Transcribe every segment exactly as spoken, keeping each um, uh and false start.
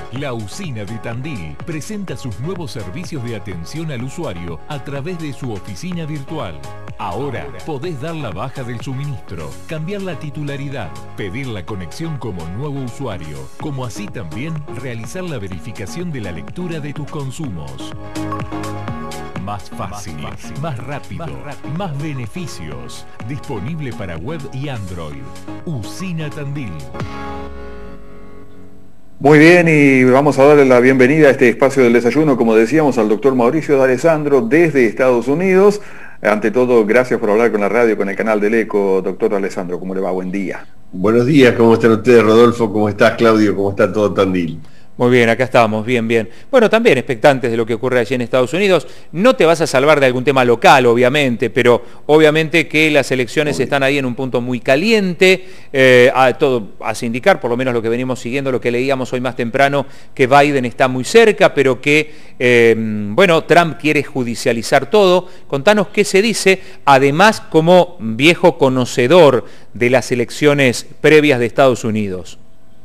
La Usina de Tandil presenta sus nuevos servicios de atención al usuario a través de su oficina virtual. Ahora podés dar la baja del suministro, cambiar la titularidad, pedir la conexión como nuevo usuario, como así también realizar la verificación de la lectura de tus consumos. Más fácil, más, fácil, más, rápido, más rápido, más beneficios. Disponible para web y Android. Usina Tandil. Muy bien, y vamos a darle la bienvenida a este espacio del desayuno, como decíamos, al doctor Mauricio D'Alessandro desde Estados Unidos. Ante todo, gracias por hablar con la radio, con el canal del Eco. Doctor D'Alessandro, ¿cómo le va? Buen día. Buenos días, ¿cómo están ustedes, Rodolfo? ¿Cómo estás, Claudio? ¿Cómo está todo Tandil? Muy bien, acá estamos, bien, bien. Bueno, también expectantes de lo que ocurre allí en Estados Unidos. No te vas a salvar de algún tema local, obviamente, pero obviamente que las elecciones están ahí en un punto muy caliente. Eh, a todo hace indicar, por lo menos lo que venimos siguiendo, lo que leíamos hoy más temprano, que Biden está muy cerca, pero que, eh, bueno, Trump quiere judicializar todo. Contanos qué se dice, además como viejo conocedor de las elecciones previas de Estados Unidos.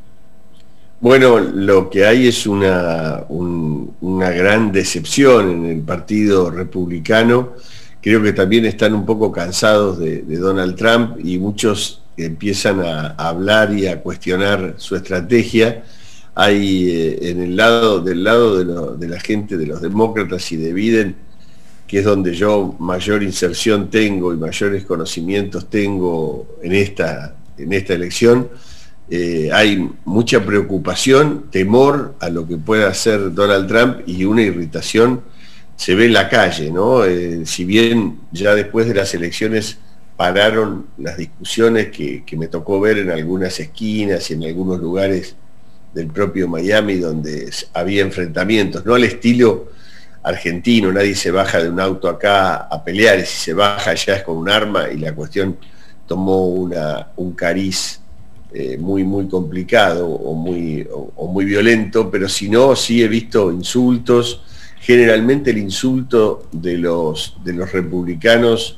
Bueno, lo que hay es una, un, una gran decepción en el Partido Republicano. Creo que también están un poco cansados de, de Donald Trump y muchos empiezan a, a hablar y a cuestionar su estrategia. Hay eh, en el lado, del lado de, lo, de la gente, de los demócratas y de Biden, que es donde yo mayor inserción tengo y mayores conocimientos tengo en esta, en esta elección. Eh, hay mucha preocupación, temor a lo que pueda hacer Donald Trump y una irritación se ve en la calle, ¿no? Eh, si bien ya después de las elecciones pararon las discusiones que, que me tocó ver en algunas esquinas y en algunos lugares del propio Miami donde había enfrentamientos, no al estilo argentino, nadie se baja de un auto acá a pelear, y si se baja ya es con un arma, y la cuestión tomó una, un cariz Eh, muy muy complicado o muy, o, o muy violento, pero si no, sí he visto insultos. Generalmente el insulto de los, de los republicanos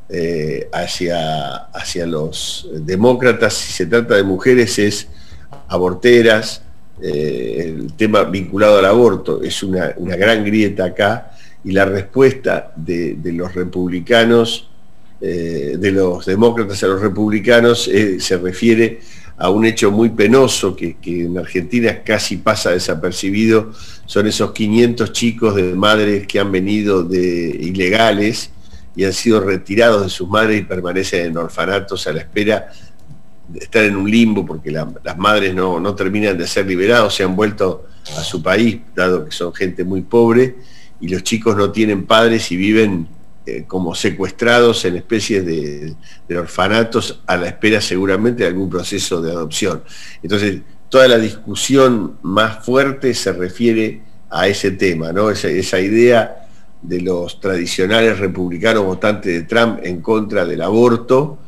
eh, hacia, hacia los demócratas, si se trata de mujeres, es aborteras. Eh, el tema vinculado al aborto es una, una gran grieta acá, y la respuesta de, de los republicanos, eh, de los demócratas a los republicanos, eh, se refiere a un hecho muy penoso que, que en Argentina casi pasa desapercibido. Son esos quinientos chicos de madres que han venido de ilegales y han sido retirados de sus madres y permanecen en orfanatos a la espera de estar en un limbo, porque la, las madres no, no terminan de ser liberados, se han vuelto a su país, dado que son gente muy pobre, y los chicos no tienen padres y viven como secuestrados en especies de, de orfanatos a la espera seguramente de algún proceso de adopción. Entonces, toda la discusión más fuerte se refiere a ese tema, ¿no? Esa, esa idea de los tradicionales republicanos votantes de Trump en contra del aborto,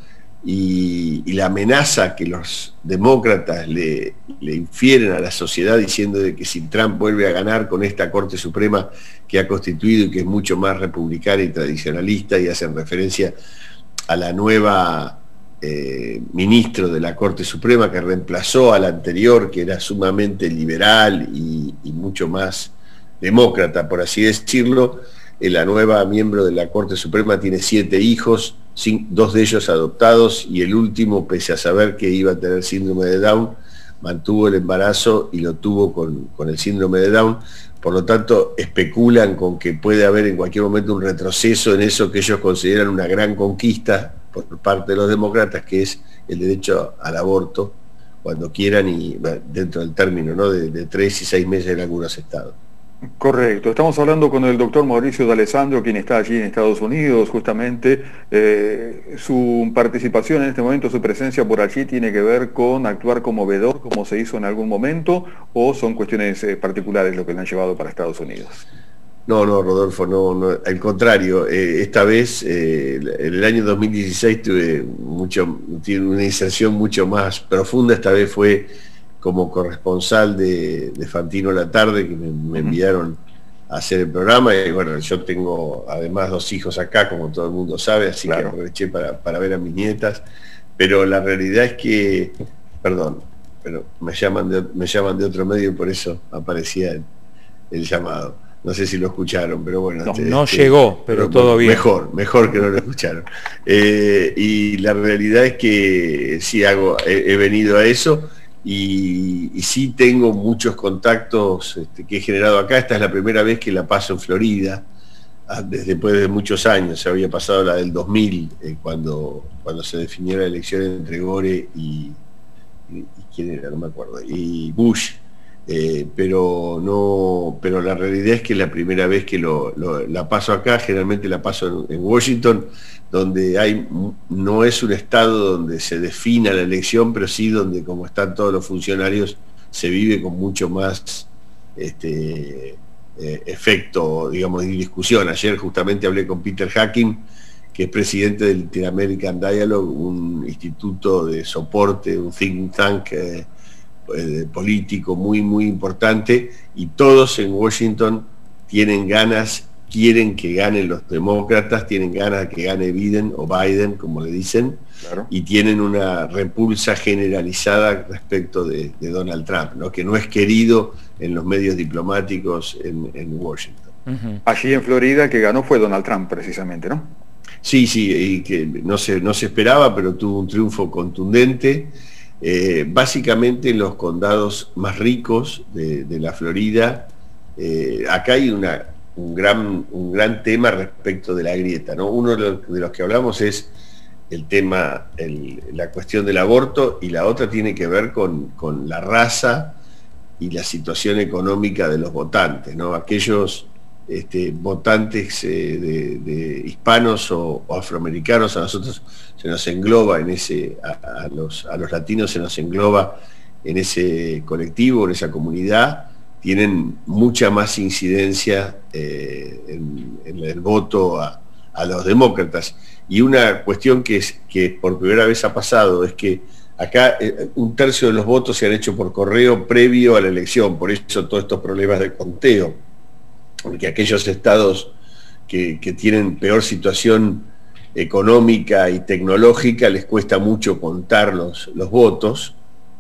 y, y la amenaza que los demócratas le, le infieren a la sociedad, diciendo de que si Trump vuelve a ganar con esta Corte Suprema que ha constituido y que es mucho más republicana y tradicionalista, y hacen referencia a la nueva eh, ministro de la Corte Suprema que reemplazó a la anterior, que era sumamente liberal y, y mucho más demócrata, por así decirlo. Eh, la nueva miembro de la Corte Suprema tiene siete hijos, Sin, dos de ellos adoptados, y el último, pese a saber que iba a tener síndrome de Down, mantuvo el embarazo y lo tuvo con, con el síndrome de Down. Por lo tanto, especulan con que puede haber en cualquier momento un retroceso en eso que ellos consideran una gran conquista por parte de los demócratas, que es el derecho al aborto cuando quieran, y dentro del término, ¿no?, de, de tres y seis meses en algunos estados. Correcto, estamos hablando con el doctor Mauricio D'Alessandro, quien está allí en Estados Unidos, justamente. Eh, su participación en este momento, su presencia por allí, ¿tiene que ver con actuar como vedor, como se hizo en algún momento, o son cuestiones eh, particulares lo que le han llevado para Estados Unidos? No, no, Rodolfo, no, no, al contrario. Eh, esta vez, eh, en el año dos mil dieciséis, tuve mucho, tiene una inserción mucho más profunda. Esta vez fue como corresponsal de, de Fantino La Tarde, que me, me enviaron a hacer el programa. Y bueno, yo tengo además dos hijos acá, como todo el mundo sabe, así claro, que aproveché para, para ver a mis nietas. Pero la realidad es que, perdón, pero me llaman de, me llaman de otro medio y por eso aparecía el, el llamado. No sé si lo escucharon, pero bueno. No, este, no llegó, pero, pero todo bueno, bien. Mejor, mejor que no lo escucharon. Eh, y la realidad es que sí hago, he, he venido a eso y, y sí tengo muchos contactos este, que he generado acá. Esta es la primera vez que la paso en Florida, desde después de muchos años. Se había pasado la del dos mil, eh, cuando, cuando se definió la elección entre Gore y, y, y quién era, no me acuerdo, y Bush. Eh, pero no pero la realidad es que la primera vez que lo, lo, la paso acá, generalmente la paso en, en Washington, donde hay no es un estado donde se defina la elección, pero sí donde, como están todos los funcionarios, se vive con mucho más este, eh, efecto, digamos, y discusión. Ayer justamente hablé con Peter Hacking, que es presidente del Inter-American Dialogue, un instituto de soporte, un think tank eh, político muy muy importante, y todos en Washington tienen ganas, quieren que ganen los demócratas, tienen ganas de que gane Biden o Biden, como le dicen, claro. Y tienen una repulsa generalizada respecto de, de Donald Trump, ¿no? Que no es querido en los medios diplomáticos en, en Washington. Uh-huh. Allí en Florida que ganó fue Donald Trump precisamente, ¿no? Sí, sí, y que no se, no se esperaba, pero tuvo un triunfo contundente. Eh, básicamente en los condados más ricos de, de la Florida. Eh, acá hay una, un, gran, un gran tema respecto de la grieta, ¿no? Uno de los, de los que hablamos es el tema, el, la cuestión del aborto, y la otra tiene que ver con, con la raza y la situación económica de los votantes, ¿no? Aquellos este, votantes eh, de, de hispanos o, o afroamericanos, a nosotros se nos engloba en ese, a, a, los, a los latinos se nos engloba en ese colectivo, en esa comunidad, tienen mucha más incidencia eh, en, en el voto a, a los demócratas. Y una cuestión que, es, que por primera vez ha pasado es que acá eh, un tercio de los votos se han hecho por correo previo a la elección, por eso todos estos problemas de conteo, porque aquellos estados que, que tienen peor situación económica y tecnológica les cuesta mucho contar los, los votos,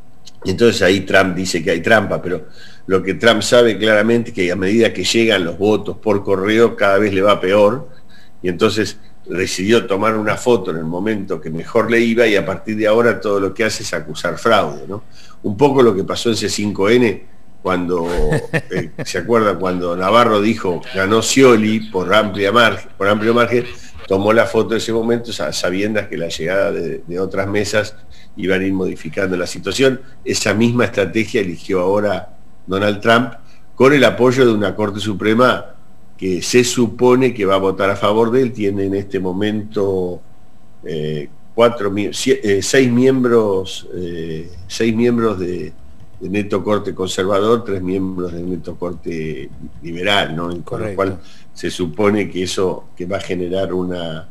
y entonces ahí Trump dice que hay trampa, pero lo que Trump sabe claramente es que a medida que llegan los votos por correo cada vez le va peor, y entonces decidió tomar una foto en el momento que mejor le iba, y a partir de ahora todo lo que hace es acusar fraude, ¿no? Un poco lo que pasó en C cinco N, cuando, eh, ¿se acuerda? Cuando Navarro dijo, ganó Scioli por, amplia margen, por amplio margen, tomó la foto de ese momento, sabiendo que la llegada de, de otras mesas iban a ir modificando la situación. Esa misma estrategia eligió ahora Donald Trump, con el apoyo de una Corte Suprema que se supone que va a votar a favor de él. Tiene en este momento eh, cuatro, eh, seis miembros, eh, seis miembros de, de neto corte conservador, tres miembros de neto corte liberal, ¿no? Con Correcto. Lo cual se supone que eso que va a generar una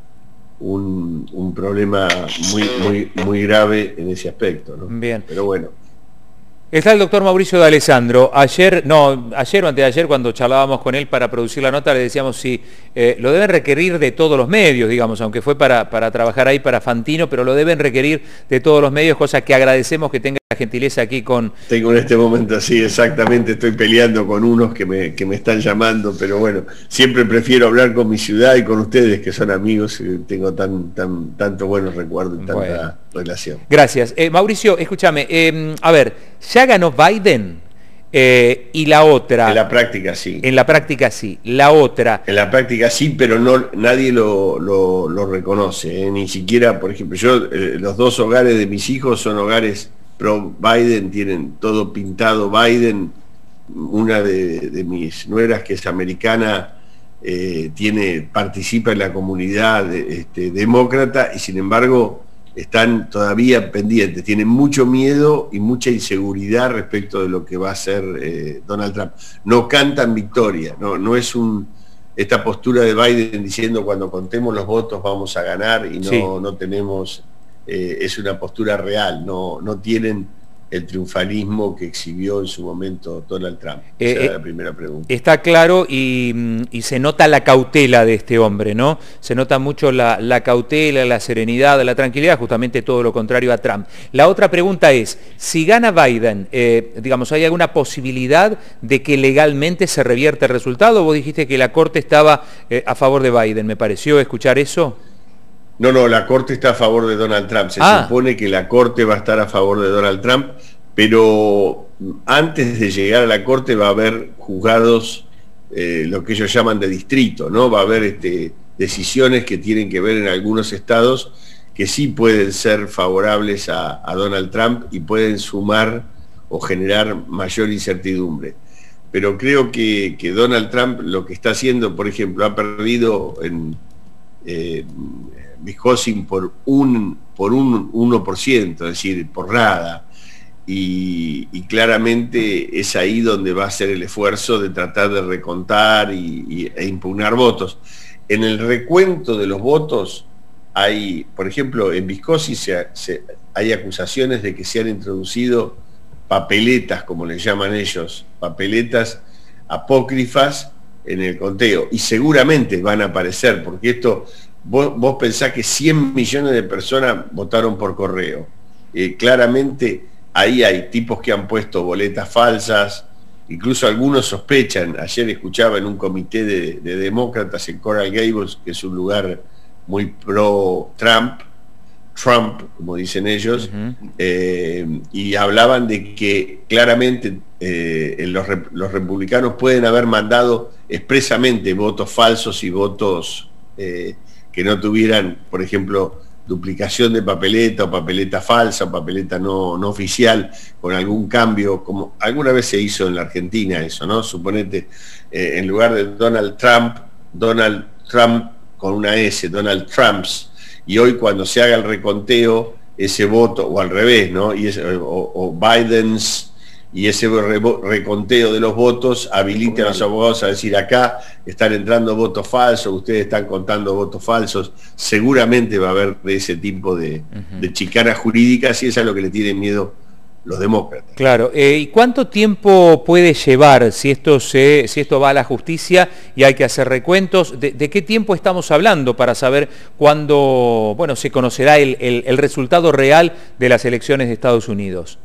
un, un problema muy, muy, muy grave en ese aspecto, ¿no? Bien. Pero bueno. Está el doctor Mauricio D'Alessandro. Ayer, no, ayer o antes de ayer, cuando charlábamos con él para producir la nota, le decíamos si eh, lo deben requerir de todos los medios, digamos, aunque fue para, para trabajar ahí para Fantino, pero lo deben requerir de todos los medios, cosa que agradecemos que tenga la gentileza aquí con... Tengo en este momento así, exactamente, estoy peleando con unos que me, que me están llamando, pero bueno, siempre prefiero hablar con mi ciudad y con ustedes, que son amigos, y tengo tan, tan, tanto buenos recuerdos y tanta bueno. relación. Gracias. Eh, Mauricio, escúchame, eh, a ver, ya ganó Biden eh, y la otra... En la práctica sí. En la práctica sí. La otra... En la práctica sí, pero no nadie lo, lo, lo reconoce, ¿eh? Ni siquiera, por ejemplo, yo, eh, los dos hogares de mis hijos son hogares pro Biden, tienen todo pintado Biden. Una de, de mis nueras, que es americana, eh, tiene, participa en la comunidad de, este, demócrata, y sin embargo están todavía pendientes, tienen mucho miedo y mucha inseguridad respecto de lo que va a hacer eh, Donald Trump. No cantan victoria, no, no es un, esta postura de Biden diciendo cuando contemos los votos vamos a ganar, y no, sí. no tenemos, eh, es una postura real, no, no tienen el triunfalismo que exhibió en su momento Donald Trump? Eh, Esa era eh, la primera pregunta. Está claro y, y se nota la cautela de este hombre, ¿no? Se nota mucho la, la cautela, la serenidad, la tranquilidad, justamente todo lo contrario a Trump. La otra pregunta es, si gana Biden, eh, digamos, ¿hay alguna posibilidad de que legalmente se revierta el resultado? Vos dijiste que la Corte estaba eh, a favor de Biden, ¿me pareció escuchar eso? No, no, la Corte está a favor de Donald Trump. Se ah. supone que la Corte va a estar a favor de Donald Trump, pero antes de llegar a la Corte va a haber juzgados, eh, lo que ellos llaman de distrito, ¿no? Va a haber este, decisiones que tienen que ver en algunos estados que sí pueden ser favorables a, a Donald Trump y pueden sumar o generar mayor incertidumbre. Pero creo que, que Donald Trump lo que está haciendo, por ejemplo, ha perdido en... Eh, Wisconsin por un por un uno por ciento, es decir, por nada, y, y claramente es ahí donde va a ser el esfuerzo de tratar de recontar y, y, e impugnar votos. En el recuento de los votos hay, por ejemplo, en Wisconsin se, se, hay acusaciones de que se han introducido papeletas, como le llaman ellos, papeletas apócrifas en el conteo, y seguramente van a aparecer, porque esto... Vos, vos pensás que cien millones de personas votaron por correo. Eh, claramente ahí hay tipos que han puesto boletas falsas, incluso algunos sospechan. Ayer escuchaba en un comité de, de demócratas en Coral Gables, que es un lugar muy pro Trump, Trump, como dicen ellos, uh-huh. eh, y hablaban de que claramente eh, los, los republicanos pueden haber mandado expresamente votos falsos y votos... Eh, que no tuvieran, por ejemplo, duplicación de papeleta o papeleta falsa o papeleta no, no oficial, con algún cambio, como alguna vez se hizo en la Argentina eso, ¿no? Suponete, eh, en lugar de Donald Trump, Donald Trump con una S, Donald Trumps, y hoy cuando se haga el reconteo, ese voto, o al revés, ¿no? Y ese, o, o Biden's, y ese reconteo de los votos habilita a los abogados a decir, acá están entrando votos falsos, ustedes están contando votos falsos. Seguramente va a haber ese tipo de, uh-huh. de chicanas jurídicas, y eso es lo que le tienen miedo los demócratas. Claro, eh, ¿y cuánto tiempo puede llevar si esto, se, si esto va a la justicia y hay que hacer recuentos? ¿De, de qué tiempo estamos hablando para saber cuándo, bueno, se conocerá el, el, el resultado real de las elecciones de Estados Unidos?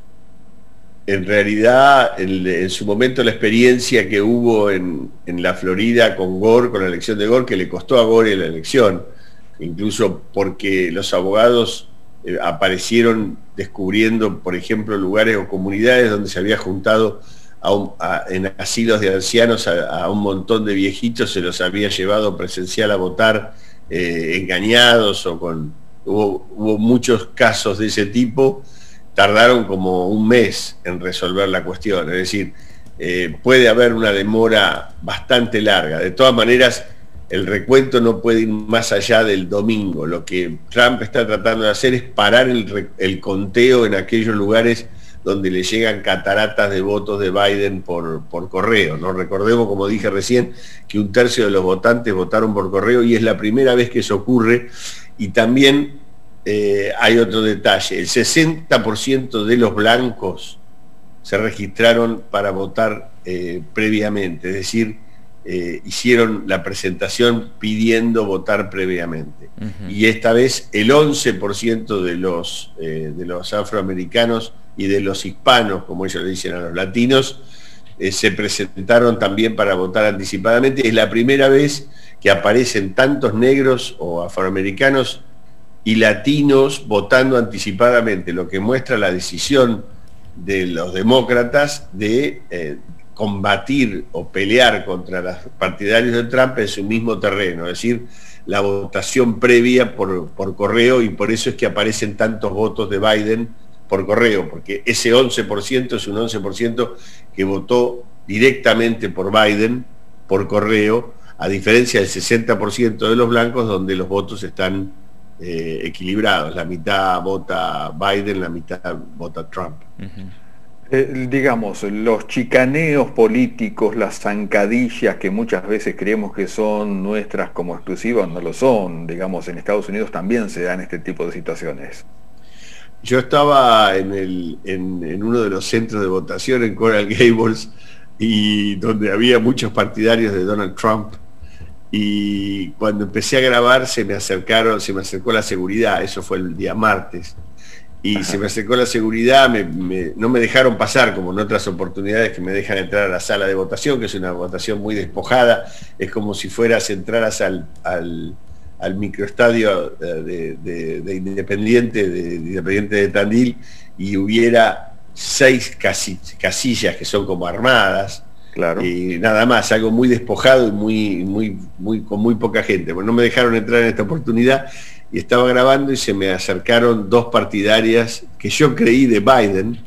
En realidad, en, en su momento la experiencia que hubo en, en la Florida con Gore, con la elección de Gore, que le costó a Gore la elección, incluso porque los abogados eh, aparecieron descubriendo, por ejemplo, lugares o comunidades donde se había juntado a un, a, en asilos de ancianos a, a un montón de viejitos, se los había llevado presencial a votar eh, engañados, o con hubo, hubo muchos casos de ese tipo. Tardaron como un mes en resolver la cuestión, es decir, eh, puede haber una demora bastante larga. De todas maneras, el recuento no puede ir más allá del domingo. Lo que Trump está tratando de hacer es parar el, el conteo en aquellos lugares donde le llegan cataratas de votos de Biden por, por correo, ¿no? Recordemos, como dije recién, que un tercio de los votantes votaron por correo, y es la primera vez que eso ocurre. Y también Eh, hay otro detalle, el sesenta por ciento de los blancos se registraron para votar eh, previamente, es decir, eh, hicieron la presentación pidiendo votar previamente. Uh-huh. Y esta vez el once por ciento de los, eh, de los afroamericanos y de los hispanos, como ellos le dicen a los latinos, eh, se presentaron también para votar anticipadamente. Es la primera vez que aparecen tantos negros o afroamericanos y latinos votando anticipadamente, lo que muestra la decisión de los demócratas de eh, combatir o pelear contra los partidarios de Trump en su mismo terreno, es decir, la votación previa por, por correo, y por eso es que aparecen tantos votos de Biden por correo, porque ese once por ciento es un once por ciento que votó directamente por Biden por correo, a diferencia del sesenta por ciento de los blancos, donde los votos están Eh, equilibrados, la mitad vota Biden, la mitad vota Trump. Uh-huh. eh, digamos, los chicaneos políticos, las zancadillas que muchas veces creemos que son nuestras como exclusivas, no lo son. Digamos, en Estados Unidos también se dan este tipo de situaciones. yo estaba en, el, en, en uno de los centros de votación en Coral Gables, y donde había muchos partidarios de Donald Trump, y cuando empecé a grabar se me acercaron, se me acercó la seguridad, eso fue el día martes, y Ajá. se me acercó la seguridad, me, me, no me dejaron pasar, como en otras oportunidades que me dejan entrar a la sala de votación, que es una votación muy despojada, es como si fueras, entraras al, al, al microestadio de, de, de Independiente, de, de Independiente de Tandil, y hubiera seis casillas que son como armadas, claro. y nada más, algo muy despojado y muy, muy, muy, con muy poca gente. Bueno, no me dejaron entrar en esta oportunidad, y estaba grabando y se me acercaron dos partidarias que yo creí de Biden,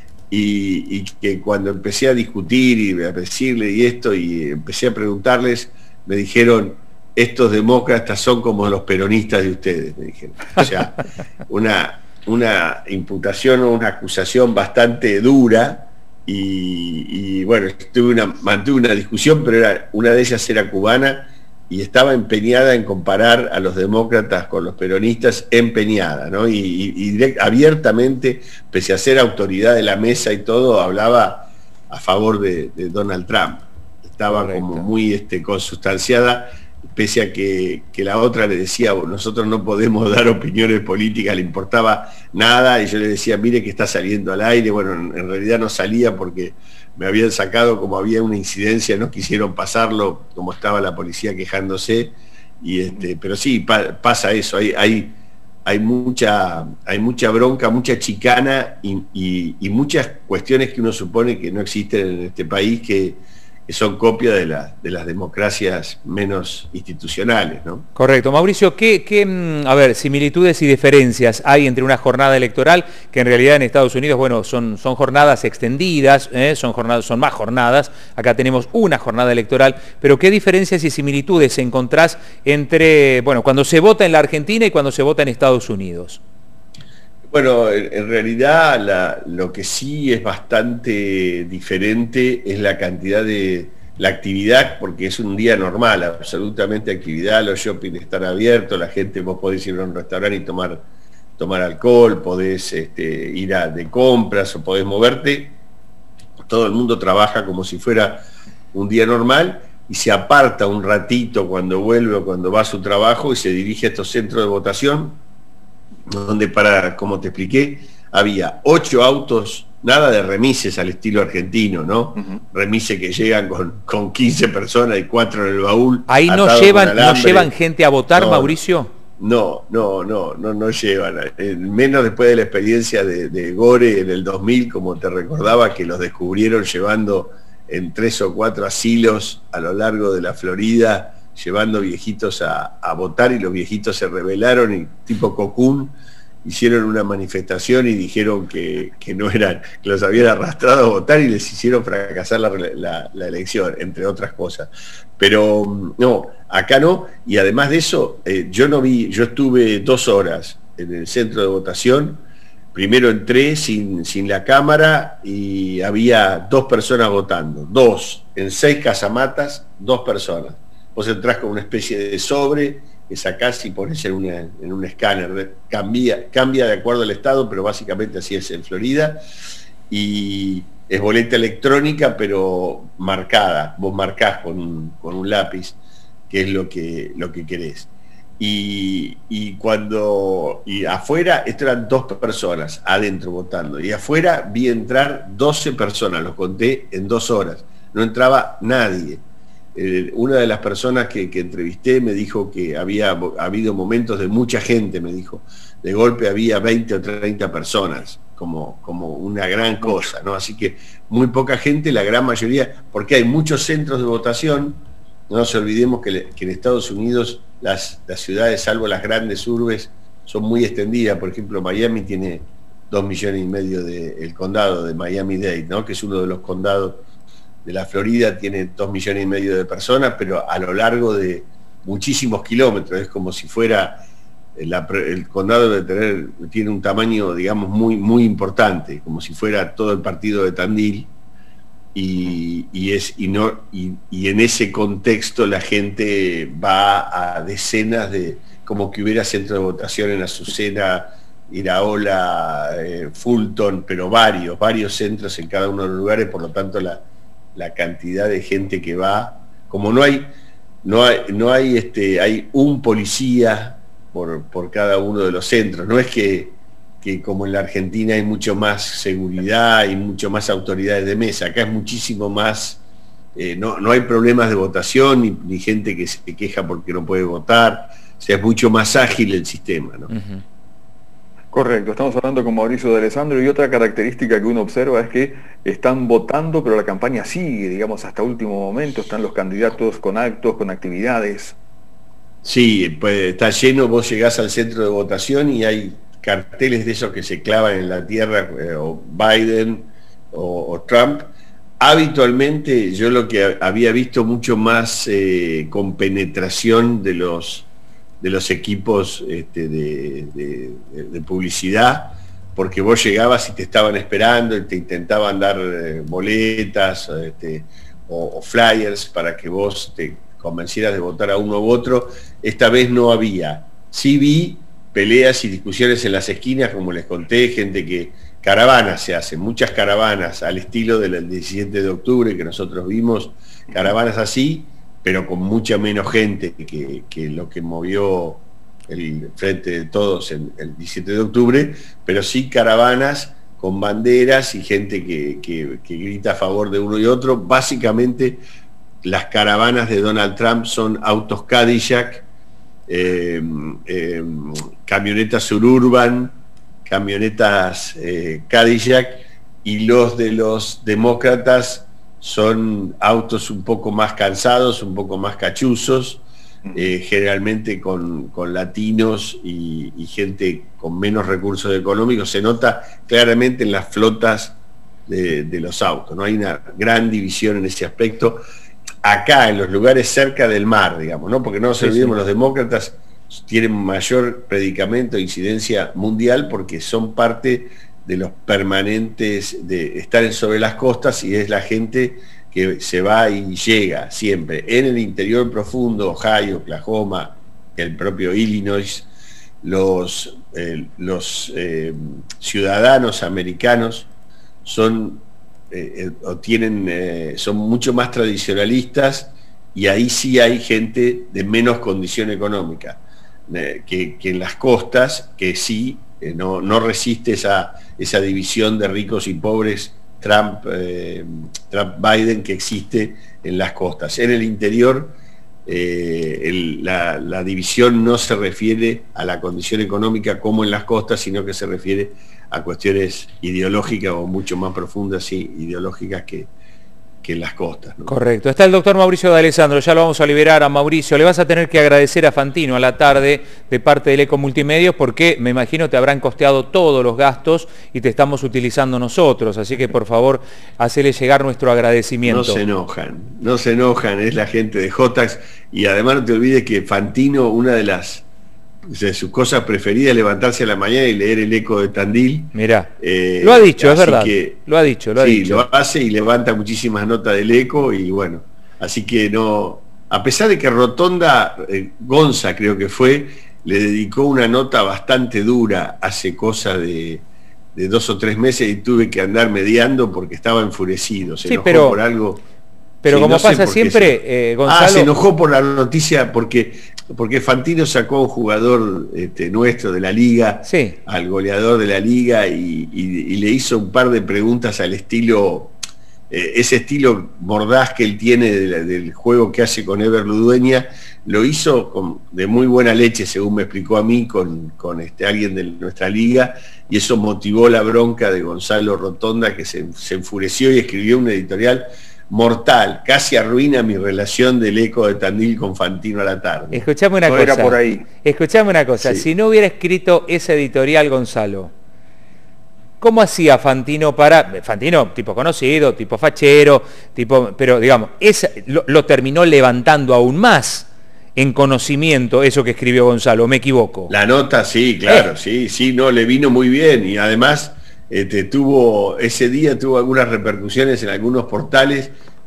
y, y que cuando empecé a discutir y a decirle y esto, y empecé a preguntarles, me dijeron: estos demócratas son como los peronistas de ustedes, me dijeron. O sea, una, una imputación o una acusación bastante dura, y, y bueno, tuve una, mantuve una discusión, pero era, una de ellas era cubana, y estaba empeñada en comparar a los demócratas con los peronistas, empeñada, ¿no? Y, y, y direct, abiertamente, pese a ser autoridad de la mesa y todo, hablaba a favor de, de Donald Trump. Estaba Correcto. Como muy este, consustanciada, pese a que, que la otra le decía: nosotros no podemos dar opiniones políticas, le importaba nada, y yo le decía: mire que está saliendo al aire. Bueno, en, en realidad no salía porque me habían sacado, como había una incidencia, no quisieron pasarlo, como estaba la policía quejándose, y este, pero sí, pa, pasa eso, hay, hay, hay, mucha, hay mucha bronca, mucha chicana, y, y, y muchas cuestiones que uno supone que no existen en este país, que que son copia de, la, de las democracias menos institucionales, ¿no? Correcto. Mauricio, ¿qué, qué, a ver, similitudes y diferencias hay entre una jornada electoral, que en realidad en Estados Unidos, bueno, son, son jornadas extendidas, ¿eh? son, jornadas, son más jornadas, acá tenemos una jornada electoral, pero qué diferencias y similitudes encontrás entre, bueno, cuando se vota en la Argentina y cuando se vota en Estados Unidos? Bueno, en, en realidad la, lo que sí es bastante diferente es la cantidad de la actividad, porque es un día normal, absolutamente actividad, los shopping están abiertos, la gente, vos podés ir a un restaurante y tomar, tomar alcohol, podés este, ir a, de compras, o podés moverte, todo el mundo trabaja como si fuera un día normal, y se aparta un ratito cuando vuelve o cuando va a su trabajo y se dirige a estos centros de votación, donde, para, como te expliqué, había ocho autos, nada de remises al estilo argentino, ¿no? Uh-huh. Remises que llegan con, con quince personas y cuatro en el baúl. ¿Ahí no llevan, no llevan gente a votar, no, Mauricio? No, no, no, no, no llevan. Eh, menos después de la experiencia de, de Gore en el dos mil, como te recordaba, que los descubrieron llevando en tres o cuatro asilos a lo largo de la Florida, llevando viejitos a, a votar, y los viejitos se rebelaron y tipo Cocún hicieron una manifestación y dijeron que, que no eran, que los habían arrastrado a votar y les hicieron fracasar la, la, la elección, entre otras cosas. Pero no, acá no, y además de eso, eh, yo no vi, yo estuve dos horas en el centro de votación. Primero entré sin, sin la cámara y había dos personas votando, dos, en seis casamatas, dos personas. Vos entrás con una especie de sobre que sacás y pones en, una, en un escáner, cambia, cambia de acuerdo al estado, pero básicamente así es en Florida, y es boleta electrónica pero marcada, vos marcás con un, con un lápiz qué es lo que, lo que querés. Y, y cuando, y afuera, esto eran dos personas adentro votando, y afuera vi entrar doce personas, los conté en dos horas, no entraba nadie. Eh, una de las personas que, que entrevisté me dijo que había habido momentos de mucha gente, me dijo, de golpe había veinte o treinta personas, como, como una gran cosa, ¿no? Así que muy poca gente, la gran mayoría, porque hay muchos centros de votación. No nos olvidemos que, le, que en Estados Unidos las, las ciudades, salvo las grandes urbes, son muy extendidas. Por ejemplo, Miami tiene dos millones y medio de, el condado de Miami-Dade, ¿no? Que es uno de los condados de la Florida, tiene dos millones y medio de personas, pero a lo largo de muchísimos kilómetros, es como si fuera, la, el condado de tener, tiene un tamaño, digamos, muy, muy importante, como si fuera todo el partido de Tandil, y, y, es, y, no, y, y en ese contexto la gente va a decenas de, como que hubiera centro de votación en Azucena, Iraola, eh, Fulton, pero varios, varios centros en cada uno de los lugares, por lo tanto la, la cantidad de gente que va, como no hay, no hay, no hay, este, hay un policía por, por cada uno de los centros, no es que, que como en la Argentina hay mucho más seguridad y mucho más autoridades de mesa, acá es muchísimo más, eh, no, no hay problemas de votación, ni, ni gente que se queja porque no puede votar, o sea, es mucho más ágil el sistema, ¿no? Uh-huh. Correcto, estamos hablando con Mauricio de Alessandro, y otra característica que uno observa es que están votando, pero la campaña sigue, digamos, hasta último momento, están los candidatos con actos, con actividades. Sí, pues está lleno, vos llegás al centro de votación y hay carteles de esos que se clavan en la tierra, eh, o Biden o, o Trump. Habitualmente yo lo que había visto mucho más eh, con penetración de los de los equipos este, de, de, de publicidad, porque vos llegabas y te estaban esperando y te intentaban dar eh, boletas este, o, o flyers para que vos te convencieras de votar a uno u otro. Esta vez no había. Sí vi peleas y discusiones en las esquinas, como les conté, gente que, caravanas se hacen, muchas caravanas al estilo del diecisiete de octubre que nosotros vimos, caravanas así, pero con mucha menos gente que, que lo que movió el Frente de Todos en el diecisiete de octubre, pero sí caravanas con banderas y gente que, que, que grita a favor de uno y otro. Básicamente las caravanas de Donald Trump son autos Cadillac, eh, eh, camionetas Suburban, camionetas eh, Cadillac, y los de los demócratas son autos un poco más cansados, un poco más cachuzos, eh, generalmente con, con latinos y, y gente con menos recursos económicos. Se nota claramente en las flotas de, de los autos, no hay una gran división en ese aspecto. Acá, en los lugares cerca del mar, digamos, ¿no? Porque no nos sí, olvidemos, sí. Los demócratas tienen mayor predicamento e incidencia mundial porque son parte de los permanentes de estar sobre las costas, y es la gente que se va y llega siempre. En el interior profundo, Ohio, Oklahoma, el propio Illinois, los, eh, los eh, ciudadanos americanos son, eh, o tienen, eh, son mucho más tradicionalistas, y ahí sí hay gente de menos condición económica eh, que, que en las costas, que sí eh, no, no resiste esa, esa división de ricos y pobres Trump, eh, Trump-Biden que existe en las costas. En el interior eh, el, la, la división no se refiere a la condición económica como en las costas, sino que se refiere a cuestiones ideológicas o mucho más profundas, sí, ideológicas que, que en las costas, ¿no? Correcto. Está el doctor Mauricio de Alessandro, ya lo vamos a liberar a Mauricio. Le vas a tener que agradecer a Fantino a la tarde de parte del Eco Multimedios, porque me imagino te habrán costeado todos los gastos y te estamos utilizando nosotros, así que por favor hacele llegar nuestro agradecimiento. No se enojan, no se enojan, es la gente de Jotax, y además no te olvides que Fantino, una de las de sus cosas preferidas es levantarse a la mañana y leer el Eco de Tandil. Mirá, eh, lo ha dicho, es verdad, que, lo ha dicho, lo ha sí, dicho. lo hace y levanta muchísimas notas del Eco, y bueno, así que no, a pesar de que Rotonda, eh, Gonza creo que fue, le dedicó una nota bastante dura hace cosa de, de dos o tres meses, y tuve que andar mediando porque estaba enfurecido, se sí, enojó pero... por algo. Pero sí, como no pasa siempre, se... eh, Gonzalo... Ah, se enojó por la noticia porque, porque Fantino sacó a un jugador este, nuestro de la liga, sí, al goleador de la liga, y, y, y le hizo un par de preguntas al estilo, eh, ese estilo mordaz que él tiene de la, del juego que hace con Ever Ludueña. Lo hizo con, de muy buena leche, según me explicó a mí, con, con este, alguien de nuestra liga, y eso motivó la bronca de Gonzalo Rotonda, que se, se enfureció y escribió un editorial mortal, casi arruina mi relación del Eco de Tandil con Fantino a la tarde. Escuchame una no cosa. Era por ahí. Escuchame una cosa. Sí. Si no hubiera escrito ese editorial, Gonzalo, ¿cómo hacía Fantino para... Fantino, tipo conocido, tipo fachero, tipo... Pero, digamos, esa, lo, lo terminó levantando aún más en conocimiento eso que escribió Gonzalo, ¿me equivoco? La nota, sí, claro, eh. sí, sí, no, le vino muy bien, y además... Este, tuvo, ese día tuvo algunas repercusiones en algunos portales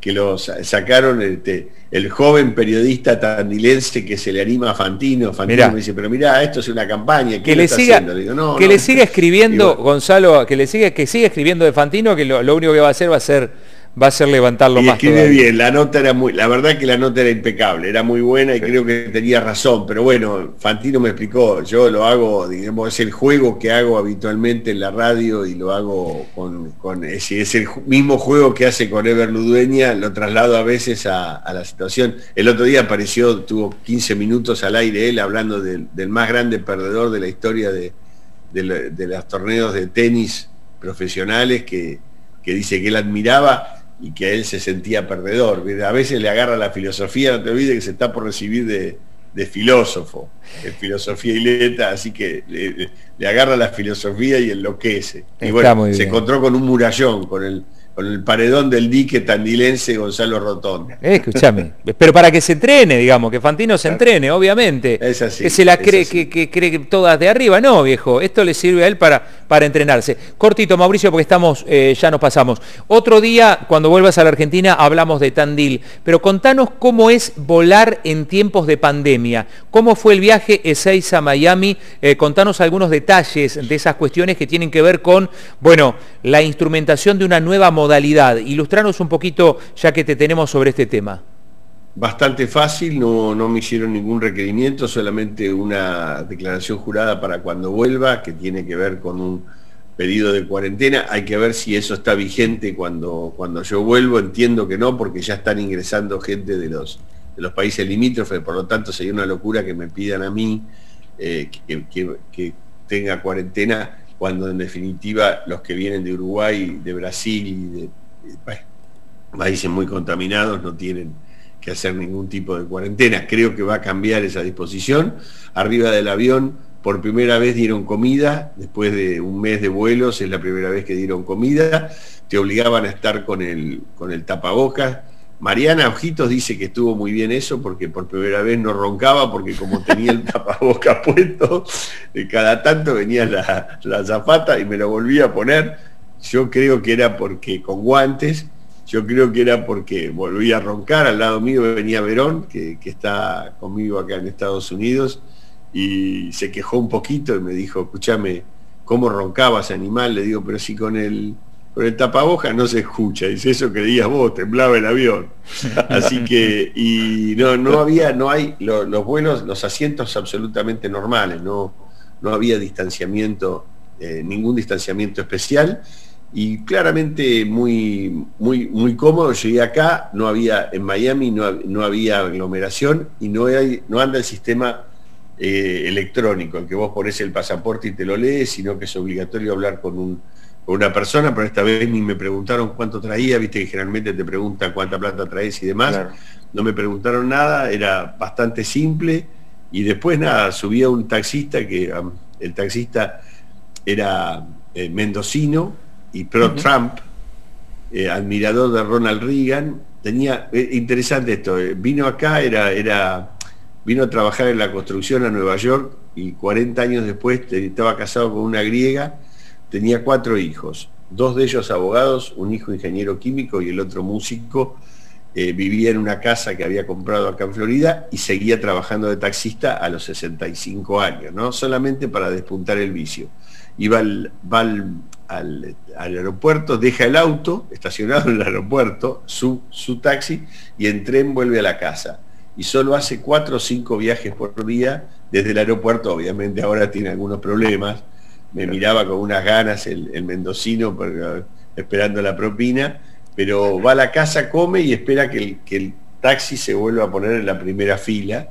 que lo sacaron este, el joven periodista tandilense que se le anima a Fantino. Fantino mirá. me dice, pero mirá, esto es una campaña. Que le siga, le digo, no, que no. le siga escribiendo, bueno, Gonzalo, que le siga, que siga escribiendo de Fantino, que lo, lo único que va a hacer va a ser va a ser levantarlo y más escribe todavía. bien, la nota era muy, la verdad que la nota era impecable, era muy buena y sí. creo que tenía razón, pero bueno, Fantino me explicó, yo lo hago, digamos, es el juego que hago habitualmente en la radio y lo hago con, con es, es el mismo juego que hace con Ever Ludueña, lo traslado a veces a, a la situación. El otro día apareció, tuvo quince minutos al aire él hablando del, del más grande perdedor de la historia de, de, de los torneos de tenis profesionales, que, que dice que él admiraba y que él se sentía perdedor. A veces le agarra la filosofía, no te olvides que se está por recibir de, de filósofo, en filosofía y letra, así que le, le agarra la filosofía y enloquece. Y está bueno, se encontró con un murallón, con el, con el paredón del dique tandilense Gonzalo Rotonda. Eh, escúchame, pero para que se entrene, digamos, que Fantino se entrene, obviamente. Es así, que se la es cree, así. que, que cree todas de arriba, no, viejo, esto le sirve a él para, para entrenarse. Cortito, Mauricio, porque estamos, eh, ya nos pasamos. Otro día, cuando vuelvas a la Argentina, hablamos de Tandil, pero contanos cómo es volar en tiempos de pandemia. ¿Cómo fue el viaje Ezeiza a Miami? Eh, contanos algunos detalles de esas cuestiones que tienen que ver con, bueno, la instrumentación de una nueva modalidad. Ilustranos un poquito, ya que te tenemos sobre este tema. Bastante fácil, no, no me hicieron ningún requerimiento, solamente una declaración jurada para cuando vuelva, que tiene que ver con un pedido de cuarentena. Hay que ver si eso está vigente cuando, cuando yo vuelvo. Entiendo que no, porque ya están ingresando gente de los, de los países limítrofes, por lo tanto sería una locura que me pidan a mí eh, que, que, que tenga cuarentena, cuando en definitiva los que vienen de Uruguay, de Brasil y de, de países muy contaminados no tienen que hacer ningún tipo de cuarentena. Creo que va a cambiar esa disposición. Arriba del avión por primera vez dieron comida, después de un mes de vuelos es la primera vez que dieron comida, te obligaban a estar con el, con el tapabocas. Mariana Ojitos dice que estuvo muy bien eso, porque por primera vez no roncaba, porque como tenía el tapabocas puesto, de cada tanto venía la, la azafata y me lo volvía a poner. Yo creo que era porque con guantes, yo creo que era porque volvía a roncar. Al lado mío venía Verón, que, que está conmigo acá en Estados Unidos, y se quejó un poquito y me dijo, escúchame, ¿cómo roncabas, animal? Le digo, pero si con el, con el tapabocas no se escucha. Dice, eso creías vos, temblaba el avión. Así que, y no, no había, no hay, lo, los vuelos, los asientos absolutamente normales, no, no había distanciamiento, eh, ningún distanciamiento especial, y claramente muy, muy, muy cómodo. Llegué acá, no había, en Miami no, no había aglomeración, y no, hay, no anda el sistema eh, electrónico, en que vos ponés el pasaporte y te lo lees, sino que es obligatorio hablar con, un, con una persona. Pero esta vez ni me preguntaron cuánto traía, viste que generalmente te preguntan cuánta plata traes y demás. Claro. No me preguntaron nada, era bastante simple, y después nada, subía un taxista, que um, el taxista era eh, mendocino y pro-Trump, eh, admirador de Ronald Reagan. Tenía, eh, interesante esto, eh, vino acá, era, era, vino a trabajar en la construcción a Nueva York, y cuarenta años después estaba casado con una griega, tenía cuatro hijos, dos de ellos abogados, un hijo ingeniero químico y el otro músico. Eh, vivía en una casa que había comprado acá en Florida y seguía trabajando de taxista a los sesenta y cinco años, ¿no? Solamente para despuntar el vicio. Iba al, va al, al, al aeropuerto, deja el auto estacionado en el aeropuerto, su, su taxi, y en tren vuelve a la casa. Y solo hace cuatro o cinco viajes por día desde el aeropuerto. Obviamente ahora tiene algunos problemas. Me miraba con unas ganas el, el mendocino, porque, esperando la propina, pero va a la casa, come y espera que el, que el taxi se vuelva a poner en la primera fila,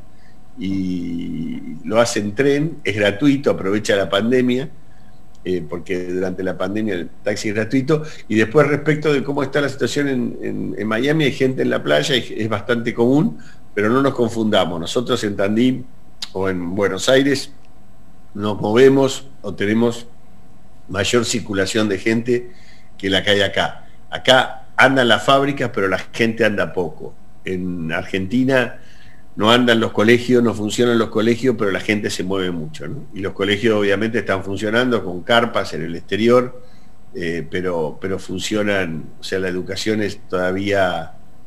y lo hace en tren, es gratuito, aprovecha la pandemia, eh, porque durante la pandemia el taxi es gratuito. Y después, respecto de cómo está la situación en, en, en Miami, hay gente en la playa, y es bastante común, pero no nos confundamos. Nosotros en Tandil o en Buenos Aires nos movemos o tenemos mayor circulación de gente que la que hay acá. Acá andan las fábricas, pero la gente anda poco. En Argentina no andan los colegios, no funcionan los colegios, pero la gente se mueve mucho, ¿no? Y los colegios obviamente están funcionando con carpas en el exterior, eh, pero, pero funcionan, o sea, la educación es todavía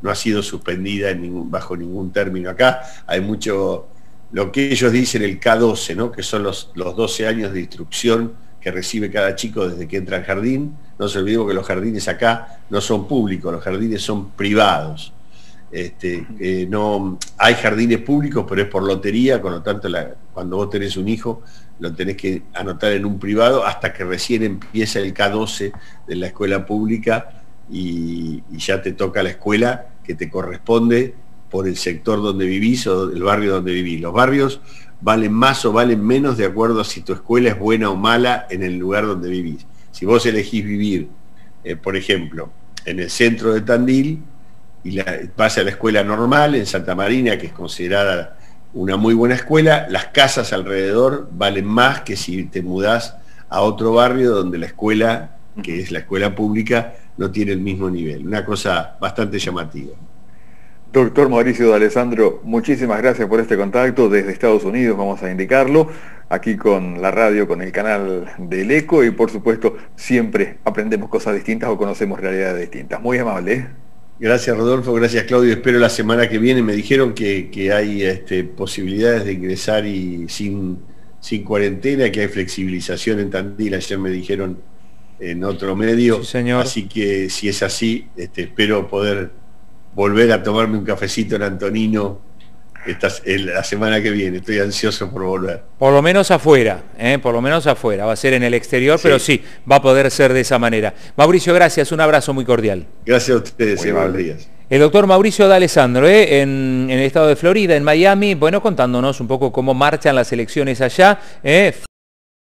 no ha sido suspendida en ningún, bajo ningún término. Acá hay mucho, lo que ellos dicen el K doce, ¿no? Que son los, los doce años de instrucción que recibe cada chico desde que entra al jardín. No se olvidemos que los jardines acá no son públicos, los jardines son privados. Este, eh, no, hay jardines públicos, pero es por lotería, con lo tanto la, cuando vos tenés un hijo lo tenés que anotar en un privado hasta que recién empieza el K doce de la escuela pública y, y ya te toca la escuela que te corresponde por el sector donde vivís o el barrio donde vivís. Los barrios valen más o valen menos de acuerdo a si tu escuela es buena o mala en el lugar donde vivís. Si vos elegís vivir, eh, por ejemplo, en el centro de Tandil, y la, vas a la escuela normal en Santa Marina, que es considerada una muy buena escuela, las casas alrededor valen más que si te mudás a otro barrio donde la escuela, que es la escuela pública, no tiene el mismo nivel. Una cosa bastante llamativa. Doctor Mauricio D'Alessandro, muchísimas gracias por este contacto desde Estados Unidos, vamos a indicarlo, aquí con la radio, con el canal del Eco, y por supuesto siempre aprendemos cosas distintas o conocemos realidades distintas. Muy amable, ¿eh? Gracias Rodolfo, gracias Claudio, espero la semana que viene. Me dijeron que, que hay este, posibilidades de ingresar y sin, sin cuarentena, que hay flexibilización en Tandil, ayer me dijeron en otro medio. Sí, señor. Así que si es así, este, espero poder volver a tomarme un cafecito en Antonino esta, la semana que viene. Estoy ansioso por volver. Por lo menos afuera, ¿eh? por lo menos afuera. Va a ser en el exterior, sí. Pero sí, va a poder ser de esa manera. Mauricio, gracias. Un abrazo muy cordial. Gracias a ustedes. Muy buenos días. El doctor Mauricio D'Alessandro, ¿eh? en, en el estado de Florida, en Miami, bueno, contándonos un poco cómo marchan las elecciones allá. ¿eh?